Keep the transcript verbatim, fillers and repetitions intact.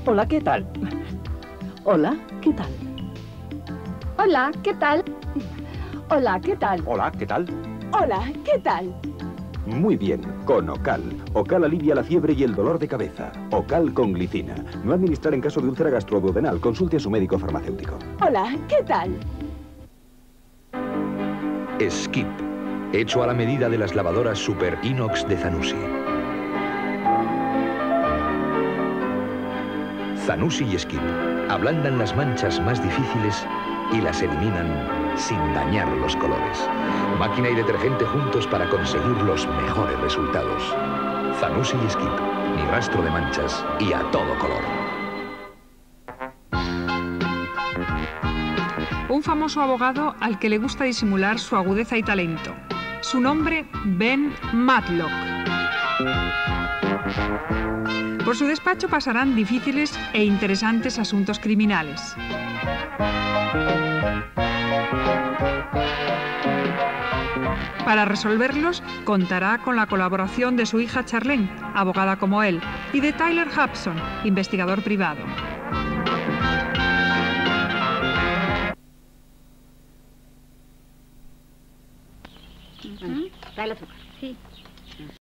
Hola, ¿qué tal? Hola, ¿qué tal? Hola, ¿qué tal? Hola, ¿qué tal? Hola, ¿qué tal? Hola, ¿qué tal? Muy bien, con Ocal. Ocal alivia la fiebre y el dolor de cabeza. Ocal con glicina. No administrar en caso de úlcera gastroduodenal. Consulte a su médico farmacéutico. Hola, ¿qué tal? Skip, hecho a la medida de las lavadoras Super Inox de Zanussi. Zanussi y Skip ablandan las manchas más difíciles y las eliminan sin dañar los colores. Máquina y detergente juntos para conseguir los mejores resultados. Zanussi y Skip, ni rastro de manchas y a todo color. Un famoso abogado al que le gusta disimular su agudeza y talento. Su nombre, Ben Matlock. Por su despacho pasarán difíciles e interesantes asuntos criminales. Para resolverlos, contará con la colaboración de su hija Charlene, abogada como él, y de Tyler Hobson, investigador privado. Trae el azúcar. Sí.